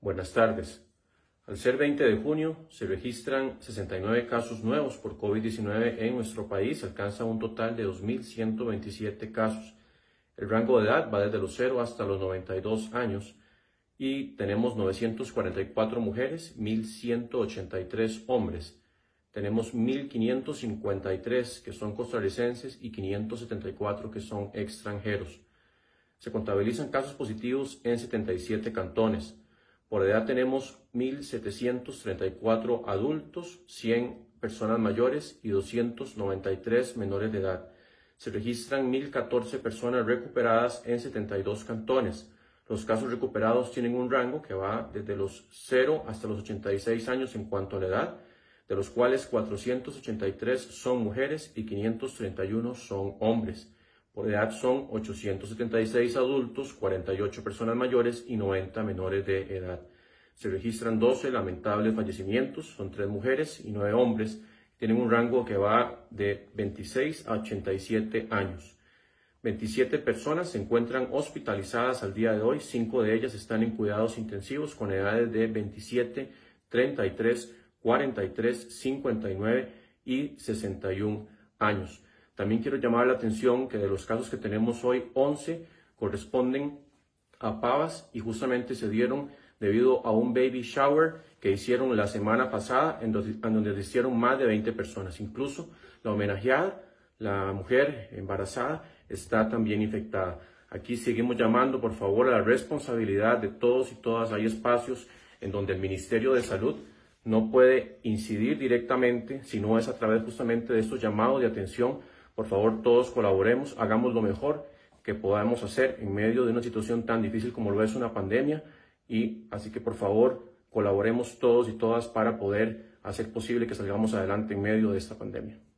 Buenas tardes. Al ser 20 de junio, se registran 69 casos nuevos por COVID-19 en nuestro país. Alcanza un total de 2.127 casos. El rango de edad va desde los 0 hasta los 92 años y tenemos 944 mujeres, 1.183 hombres. Tenemos 1.553 que son costarricenses y 574 que son extranjeros. Se contabilizan casos positivos en 77 cantones. Por edad tenemos 1.734 adultos, 100 personas mayores y 293 menores de edad. Se registran 1.014 personas recuperadas en 72 cantones. Los casos recuperados tienen un rango que va desde los 0 hasta los 86 años en cuanto a la edad, de los cuales 483 son mujeres y 531 son hombres. Por edad son 876 adultos, 48 personas mayores y 90 menores de edad. Se registran 12 lamentables fallecimientos, son 3 mujeres y 9 hombres. Tienen un rango que va de 26 a 87 años. 27 personas se encuentran hospitalizadas al día de hoy, 5 de ellas están en cuidados intensivos con edades de 27, 33, 43, 59 y 61 años. También quiero llamar la atención que de los casos que tenemos hoy, 11 corresponden a pavas y justamente se dieron debido a un baby shower que hicieron la semana pasada en donde asistieron más de 20 personas. Incluso la homenajeada, la mujer embarazada, está también infectada. Aquí seguimos llamando por favor a la responsabilidad de todos y todas. Hay espacios en donde el Ministerio de Salud no puede incidir directamente, sino es a través justamente de estos llamados de atención. Por favor, todos colaboremos, hagamos lo mejor que podamos hacer en medio de una situación tan difícil como lo es una pandemia. Y así que por favor, colaboremos todos y todas para poder hacer posible que salgamos adelante en medio de esta pandemia.